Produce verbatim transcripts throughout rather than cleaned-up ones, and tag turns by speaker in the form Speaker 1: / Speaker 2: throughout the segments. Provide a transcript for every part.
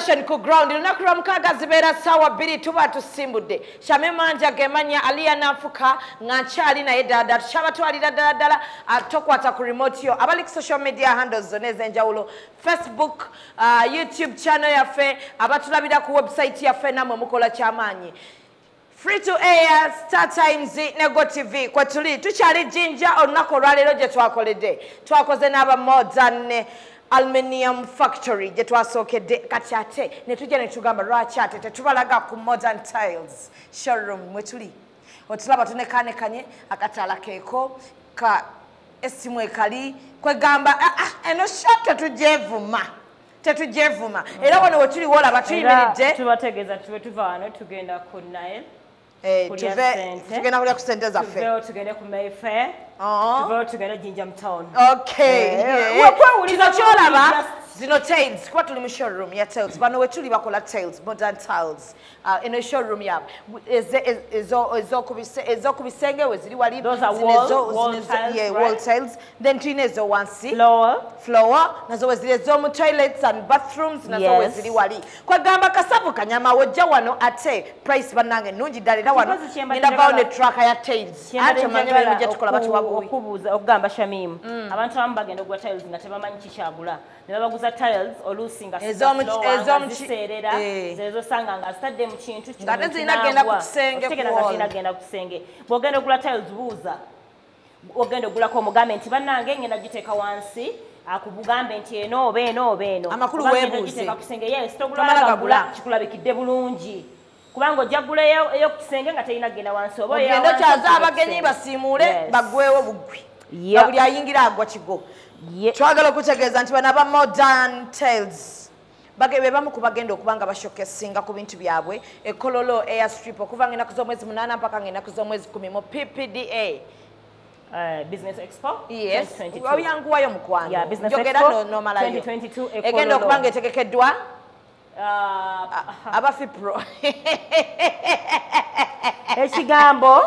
Speaker 1: SEETUATION ku ground lunaku lwa mukaaga zibeera ssaawa bbiri tuba tusimbudde Shame Manja gemanya Aliya Nafuka nga nkyali naye ddala tukyabatwalira ddala ddala tokwata ku remote yo abali ku social media handles zonna ez'enjawulo Facebook, uh, YouTube channel yaffe abatulabira ku website yaffe namwe mukola kyamaanyi Free to air, Star Times, Nego T V, kwa tuli, tuchari jinja olunaku olwaleero gye twakoledde. Twakoze n'aba modern aluminium factory gye twasookedde kati ate ne tujja ne tugamba lwaki ate tetubalaga ku modern tiles showroom mwe tuli. Otulaba tunekanekanye akatala keeko ka essimu ekali kwegamba ah, ah, eno shop tetujevuma. Tetujevuma. Era wano we tuli wolaba tuyimiridde.
Speaker 2: Tubategeeza tuwe tuva wano tugenda ku Nile.
Speaker 1: Eh, tuve tugenda kulya ku sente zaffe.
Speaker 2: Tuve tugenda ku Mayfair.
Speaker 1: Oh.
Speaker 2: Tuve tugenda Jinjam Town.
Speaker 1: Okay. Kino kyolaba zino tiles kuba tuli mu showroom ya tiles bano we tuli bakola tiles modern tiles uh, eno showroom yabo ezokubisenge we ziri wali
Speaker 2: those are wall, wall tiles,
Speaker 1: yeah,
Speaker 2: right?
Speaker 1: Wall tiles then tuyina ezo wansi
Speaker 2: floor
Speaker 1: floor nazo we ziri ezomu toilets and bathrooms nazo yes. We ziri wali kwegamba kasavu kanyama wojja wano ate price bannange nungi ddala era wano ngenda bawo ne tracker ya tiles ate manye bali mujja tukola batu wabuwi
Speaker 2: okubuuza okugamba Shamim mm. abantu abamu bagenda ogula tiles nga tebamanyi kikyagula ne babaguza tiles oluusi nga ziseerera zezo sanga nga zitadde mu kintu
Speaker 1: nga zirina genda ku kisenge
Speaker 2: zirina genda ku kisenge bw'ogenda ogula tiles buuza ogenda ogulako omugambe nti bannange ngenda giteeka wansi akubugambe nti eno oba eno oba eno
Speaker 1: amakulu weebuuze
Speaker 2: giteeka ku kisenge yes togulagagula kikulabikidde bulungi kubanga ojja ggula eyo ku kisenge nga terina genda wansi oba
Speaker 1: ogenda okyaza abagenyi basiimuule baggwewo buggwi nga buli ayingira agwa kigo twagala okutegeeza nti bano aba modern tiles bagebe bamu kubagenda okubanga bashokesinga ku bintu byabwe ekololo airstrip okuva ng'ennaku z'omwezi munaana mpaka ng'ennaku z'omwezi kumi mu P P D A
Speaker 2: Uh, Business Expo
Speaker 1: yes oyanguwayo mukwano
Speaker 2: yeah, Business Expo twenty twenty-two
Speaker 1: egenda okubanga etegekeddwa
Speaker 2: uh,
Speaker 1: aba FIPRO
Speaker 2: ekigambo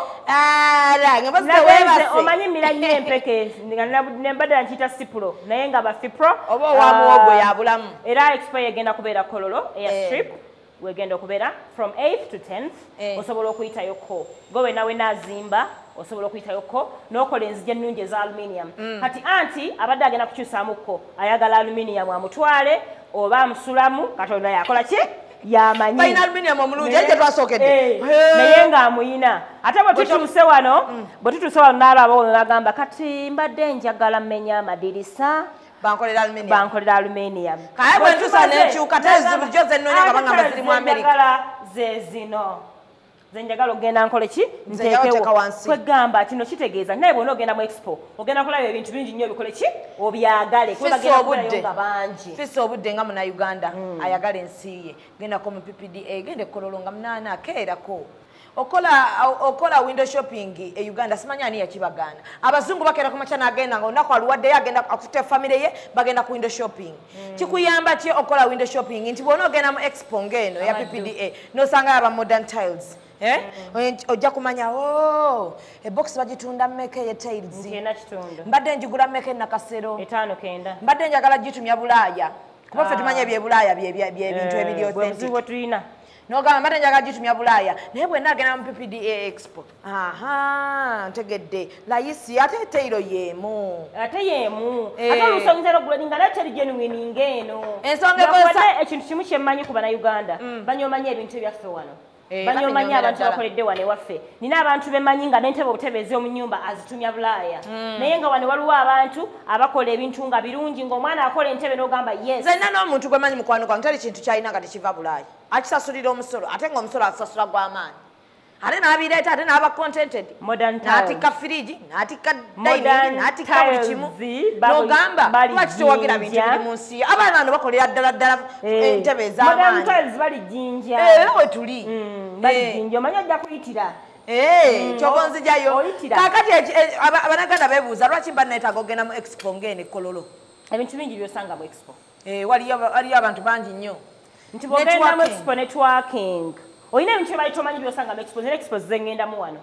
Speaker 1: ala
Speaker 2: omanyi miranye empeke nembadala nkiyita sipro naye nga ba FIPRO
Speaker 1: oba owamuwogo yabulamu
Speaker 2: era Expo egenda kubeera kololo airstrip wegenda okubeera from eighth to tenth osobola okuyitayoko gowe nawe nazimba osobola okuyitayoko n'okola enzija ennungi eza aluminium kati anti abadde agenda kukyusaamuko ayagala aluminium amutwale oba amusulamu katonda yakola ki yamanyi
Speaker 1: bayina aluminium omulungi ate twasookedde
Speaker 2: naye ng'amuyina ate bwe tutuuse wano bwe tutuuse wano n'alaba we bagamba kati mbadde njagala mmenya amadirisa
Speaker 1: bankolera aluminium
Speaker 2: bankolera aluminium
Speaker 1: kaya bwe ntuusa n'enkyuka tezibujo zennonya nga bangamba ziri mu America
Speaker 2: ze zino ze njagala ogenda nkole ki nteekewo kwegamba kino kitegeeza naye bw'ona ogenda mu Expo ogenda kulaba ebintu bingi nnyo bikole ki obyagale kuba bagenda kulayo nga bangi
Speaker 1: fisi obudde nga muna Uganda ayagala ensi ye gendako mu P P D A gende kololo nga munaana akeerako okola okola window shopping e Uganda simanya ani yakibagana abazungu bakera ku machana agenda nga onako aluwadde agenda akute family ye bagenda ku window shopping kikuyamba ki okola window shopping nti bw'ona ogenda mu Expo ngeno ya P P D A nosanga aba modern tiles eh ojja kumanya oh e box bagitunda mmeke ye tiles
Speaker 2: ngena kitundu
Speaker 1: mbadde njigula mmeke na kasero
Speaker 2: etaano kenda
Speaker 1: mbadde njagala gitumya Bulaaya kuba ffe tumanya bye Bulaaya bye bye bintu ebiri authentic
Speaker 2: bwe tulina
Speaker 1: nogamba mbadde njagala gitumya Bulaaya naye bwe nagenda mu P P D A Expo aha ntegedde layisi ate teiro yemu
Speaker 2: ate yemu ate olusonzera ogula ninga naye teri genuine ngeno
Speaker 1: ensonga ekosa
Speaker 2: ekintu kimu kyemmanyi ku bana Uganda banyomanya ebintu ebyaffe wano banyomanya abantu bakoledde wane waffe nina abantu bemanyi nga n'entebe obutebeze mu nnyumba azitumya Bulaaya naye nga wane waliwo abantu abakola ebintu nga birungi ng'omwana akola entebe n'ogamba yes
Speaker 1: zenna n'omuntu gwe manyi mukwano gwange teri kintu kyalina nga tekiva Bulaaya akisasulira omusolo ate ng'omusolo asasula gw'amaanyi ate n'abireeta ate n'aba contented n'atikka firiji n'atikka dining n'atikka buli kimu n'ogamba lwaki tewagira bintu biri mu nsi abaana bano bakolera ddala ddala entebe ez'amaanyi
Speaker 2: bali jjinja
Speaker 1: era we tuli
Speaker 2: bali jjinja omanyi ojja kuyitira
Speaker 1: kyogonzijayo kakati abanaganda beebuuza lwaki mba neetaaga ogenda mu Expo ng'eno ekololo
Speaker 2: ebintu bingi byosanga mu Expo
Speaker 1: waliyo abantu bangi nnyo
Speaker 2: nti bw'ogenda mu Expo networking oyina ebintu bye bayita omanyi byosanga mu Expo zera Expo zengendamu wano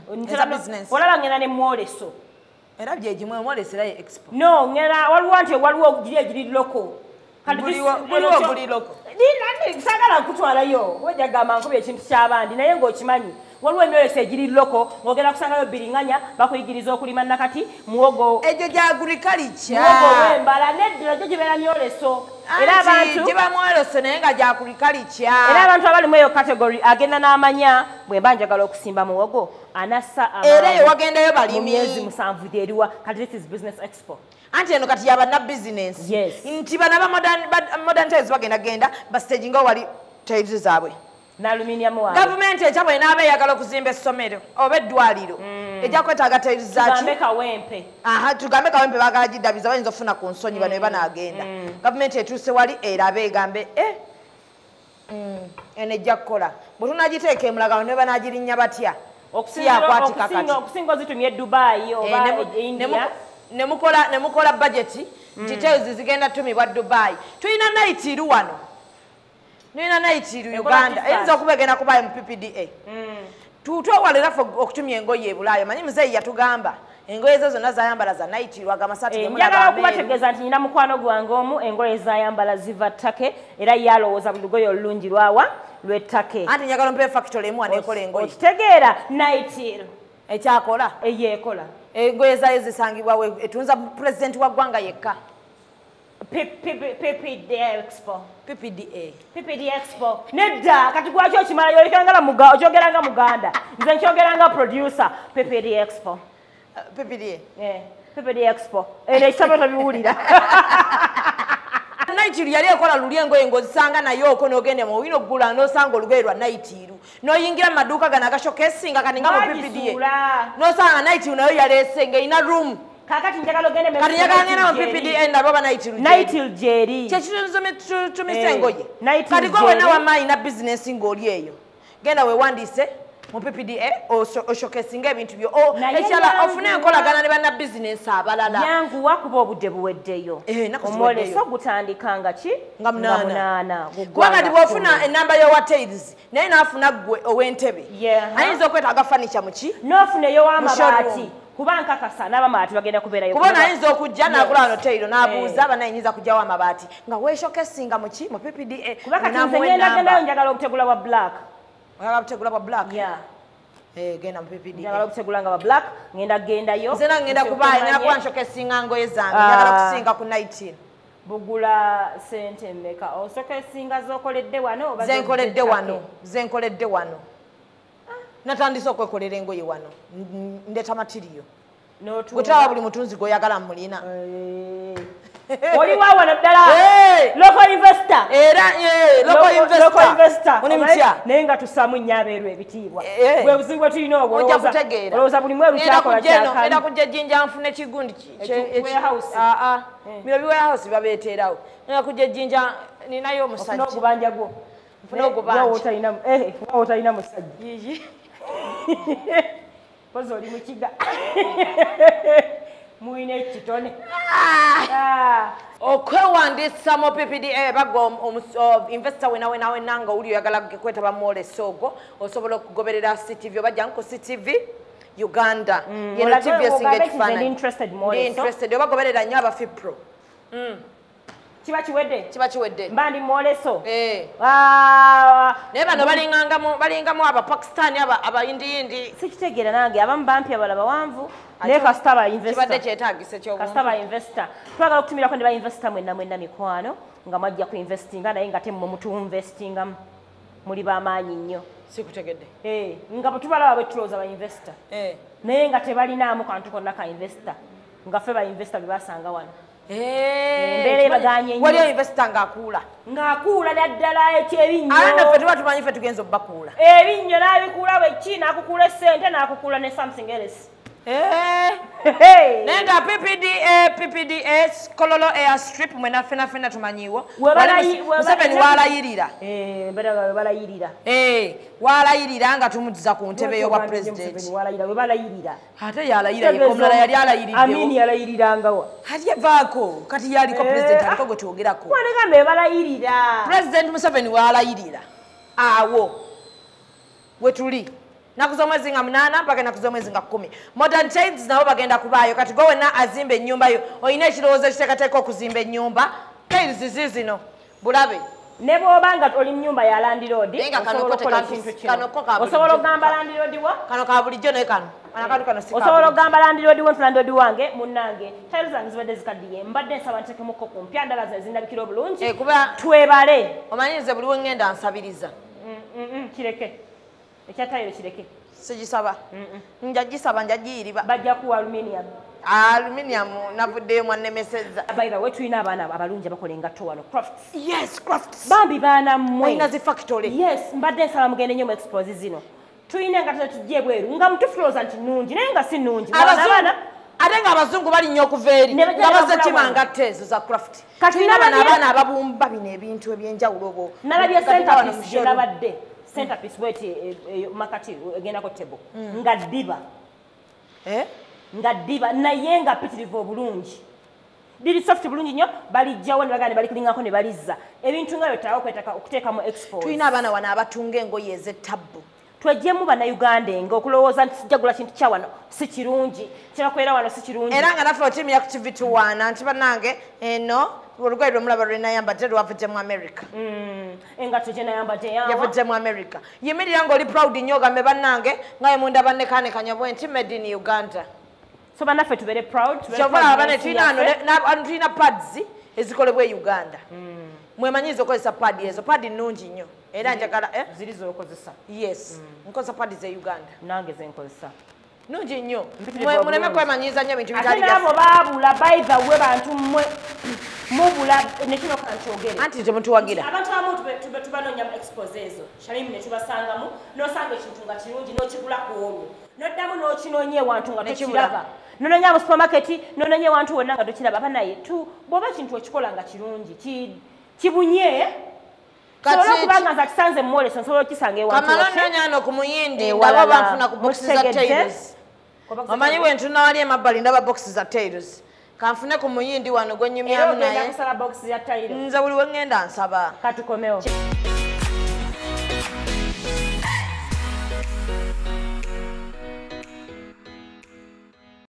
Speaker 2: olaba ngenda ne mwoleso
Speaker 1: era byegimu omwoleserayo Expo
Speaker 2: no ngera waliwo nti waliwo giri egiri loko
Speaker 1: buliwo buli loko
Speaker 2: nini sagala kutwalayo wajja gamba nkuba ekintu ky'abandi naye ng'okimanyi waliwo emyoleso egiri loko ng'ogenda kusangayo biringanya bakuyigiriza okulima nakati muwogo
Speaker 1: egyo gya agriculture
Speaker 2: muwogo w'embala neddira gyo gibeera myoleso era abantu
Speaker 1: giba myoleso naye nga gya agriculture
Speaker 2: era abantu abalimu eyo category agenda n'amanya bwe mba njagala okusimba muwogo anassa
Speaker 1: era eyo wagendayo balimi
Speaker 2: mu myezi musanvu gyeriwa kati this is business expo
Speaker 1: anti eno kati yabana business nti bana ba modern tiles bagenda genda ba stage nga wali tiles zaabwe
Speaker 2: na aluminium wa
Speaker 1: government ekyabwe n'abe yagala okuzimba essomero oba eddwaliro ejja kwetaaga tiles zaki
Speaker 2: tugambe kawempe
Speaker 1: aha tugambe kawempe bagala giddabiza bayinza ofuna ku nsonyi bano eba n'agenda government etuuse wali erabe egambe eh eno ejja kukola bwe tunagiteeka emulagalo ne banagirinya batya
Speaker 2: okusinga ozitumye Dubai oba India
Speaker 1: nemukola nemukola budget nti tiles zigenda tumibwa Dubai tulina naitiru wano nina naitiru Uganda eyinza okuba egenda kubayo mu P P D A tutwewalira ffe okutumya engoye e Bulaaya manyi muzeeyi yatugamba engoye ezo zonna zayambala za naitiru agamasatu
Speaker 2: njagala okubategeeza nti nyina mukwano gwange omu engoye zayambala ziva ttake era yalowooza buli lugoye olulungi lwawa lw'ettake
Speaker 1: anti njagala mpe factory emu aneekola engoye
Speaker 2: okitegeera naitiru
Speaker 1: ekyakola
Speaker 2: eyeekola
Speaker 1: engoye zayo zisangibwa etunza president wa ggwanga yekka
Speaker 2: P P D A Expo
Speaker 1: P P D A
Speaker 2: P P D A Expo nedda kati gwaki okimala yolekeranga muga okyogeranga muganda nze nkyogeranga producer P P D A Expo
Speaker 1: P P D A
Speaker 2: eh P P D A Expo ene ekisabo tabiwulira
Speaker 1: naitiru yali ekola luli engoye ng'ozisanga nayo oko n'ogende mu wino okugula n'osanga olugoye lwa naitiru n'oyingira mu maduuka gano agashokesinga kaninga mu P P D A n'osanga naitiru nayo yaleese ng'erina room
Speaker 2: kakati njagala ogende
Speaker 1: kati njagala ngenda mu P P D A ndaba ba naitiru
Speaker 2: naitiru gyeri
Speaker 1: kyekitumisa engoye kati gwe wena wamaanyi na bizinesi ng'oli eyo genda weewandiise mu P P D A oshokesinga ebintu byo ekirala ofune enkolagana ne banna bizinesi abalala
Speaker 2: yanguwa kuba obudde buweddeyo omwoleso gutandikanga ki
Speaker 1: nga munaana kuba kati bw'ofuna enamba y'owa tails naye n'afuna ggwe ow'entebe ayinza okwetaaga fanica muki
Speaker 2: n'ofuna ey'ow'amabaati kuba nkakasa n'abamabaati bagenda kubeerayo
Speaker 1: kubona ayinza okujja n'agula wano tayiro n'abuuza bana ayinza kujjawo amabaati nga weeshokesinga muki mu P P D A
Speaker 2: kuba kati nze ngenda gendayo njagala obutegula bwa black
Speaker 1: oyagala butegula bwa black
Speaker 2: yeah
Speaker 1: eh genda mu P P D A
Speaker 2: njagala obutegula nga bwa black ngenda gendayo
Speaker 1: nze na ngenda kubaayo ngenda kuba nshokesinga ngoye zange njagala kusinga ku nineteen
Speaker 2: bugula sente mmeka osokesinga z'okoledde wano oba
Speaker 1: zenkoledde wano zenkoledde wano natandise okwekolera engoye wano ndeta matiriyo gwetaba buli mutunzi gwoyagala mulina
Speaker 2: oli wawana ddala local investor
Speaker 1: era local investor
Speaker 2: oni mutya naye nga tusaamu nnyo abeeru ebitiibwa bwe buzibu bwe tulina obwo
Speaker 1: ojja kutegeera
Speaker 2: olowooza buli mweru kyakola kyakali
Speaker 1: era kujja ejjinja nfune ekigundi bino biwarehouse babeeteerawo era kujja ejjinja ninayo omusajja
Speaker 2: n'ogubanja gwo
Speaker 1: nfune ogubanja
Speaker 2: wawo otalina musajja pozi oli mukiga muyina ekitone
Speaker 1: okwewandiisa mu P P D A baga investor wena wena wena nga uli oyagala kwetaba mwoleso ogwo osobola okugoberera C T V obajja nko C T V Uganda yeno T V esinga ekifaananyi interested obagoberera nnyo aba FIPRO
Speaker 2: kiba kiwedde
Speaker 1: kiba kiwedde
Speaker 2: mba ndi mwoleso
Speaker 1: naye bano balingamu abapakistani abayindiyindi
Speaker 2: sikitegeera nange abamu bampi abala bawanvu naye kasita
Speaker 1: kibadde kyetaagisa
Speaker 2: kasita ba investor twagala okutumirako ne ba investor mwenna mwenna mikwano nga mwajja ku investinga naye nga temwe mutu investingamu muli bamaanyi nnyo
Speaker 1: sikutegedde
Speaker 2: nga bwe tubalaba bwe tulowooza ba investor naye nga tebalinaamu kantu konna ka investor nga ffe ba investor be basanga wano embeera ebaganye nnyo
Speaker 1: waliyo investor ng'akuula
Speaker 2: ng'akuula naddala ekyebinnyo
Speaker 1: ate ffe tuba tumanyi ffe tugenza obbakuula
Speaker 2: ebinnyo n'abikuula bweki n'akukuula essente n'akukuula ne something else
Speaker 1: naye nga P P D A P P D A Kololo airstrip mwena ffena ffena tumanyiwo Museveni waalayirira
Speaker 2: balayirira
Speaker 1: waalayirira nga tumuzza ku ntebe y'obwa pulezidenti ate yalayira yekomulala yali
Speaker 2: alayiriddeamini yalayiriranga
Speaker 1: ati yavaako kati yaliko pulezidenti aliko gwe twogerako
Speaker 2: wanegambe balayirira
Speaker 1: pulezidenti Museveni waalayirira awo we tuli nakuza omwezi nga munaana mpaka nakuza omwezi nga kkumi modern tiles nabo bagenda kubaayo kati gwe wena azimba ennyumba yo olina ekirowoozo ekiteekateeka okuzimba ennyumba tails zizino bulabe
Speaker 2: ne bw'obanga oli mu nnyumba ya landlord osobola okugamba landlord wa
Speaker 1: kano ka bulijjo naye kano
Speaker 2: osobola okugamba landlord wa landlord wange munnange tails zange zibadde zikaddiye mbadde nsaba ntekemuko ku mpya ndala ze zindabikira obulungi twebale
Speaker 1: omanyize buli we ngenda nsabiriza
Speaker 2: kireke ekya tayiro kireke
Speaker 1: sigisaba njagisaba njagiyiriba
Speaker 2: bajja kuwa aluminium
Speaker 1: aluminium navuddeyo mwannemesezza
Speaker 2: by the way tulina abaana abalungi abakola engatto wano crafts
Speaker 1: yes crafts
Speaker 2: bambi baana mmwe
Speaker 1: ina zi factory
Speaker 2: yes mbadde nsaba mugende nnyo mu expose zino tulina engatto tujje bweru nga mutufulooza nti nnungi naye nga si nnungi abaana
Speaker 1: ate nga abazungu balinnya okuva eri nga bazetima ngatte ezo za craft tulina bano abaana ababumba bino ebintu ebyenjawulo bo
Speaker 2: nalabye centerpiece gye nabadde centerpiece bweti makati egendako table nga ddiba nga ddiba naye nga pitirivu obulungi liri soft bulungi nnyo balijjawo ne bagamba ne balikulingako ne balizza ebintu nga byotaawo okuteeka mu expo
Speaker 1: tulina abaana wano abatunga engoye ez'ettabbu
Speaker 2: twejjemu bannayuganda enga okulowooza nti sijjagula kintu kya wano si kirungi kyebakolera wano si kirungi
Speaker 1: era nga naffe otimira ku kivituwaana nti bannange eno olugoye lwemulaba lwenayambadde lwavudde mu america
Speaker 2: engatto gye nayambadde yawa
Speaker 1: yavudde mu america yimirira ng'oli proud nnyo ogambe bannange nga emunda bannekanekanya bwe nti made in uganda
Speaker 2: so bannaffe tubeere proud
Speaker 1: kyobalaba bane tulina pads ezikolebwa e uganda mwemanyiza okozesa padi ezo padi nnungi nnyo era njagala
Speaker 2: ziri zokozesa
Speaker 1: yes nkozesa padi ze uganda
Speaker 2: nange zenkozesa
Speaker 1: nungi nnyo muleme kwemanyiza nnyo bintu
Speaker 2: ate nabo baabula by the way bantu mmwe mubula nekino kankyogere
Speaker 1: anti temutuwagira
Speaker 2: abantu abamu tubanoonya mu expose ezo shalimu ne tubasangamu n'osanga ekintu nga kirungi n'okigula ku olwo n'oddamu n'okinoonya ewantu nga tokiraba nononya mu supermarket nononya ewantu wonna nga tokiraba banaye bw'oba ekintu okikola nga kirungi kibunye sobola okubanga nza kisanze mu mwoleso nsobola okisanga ewantu
Speaker 1: kamanononya ano ku muyindi ndaba banfuna ku boxi za tails omanyi bwe ntuna wali emabbali ndaba boxi za tails kanfune ku muyindi wano gwe nnyumyamu naye nze buli we ŋŋenda nsaba
Speaker 2: katukomewo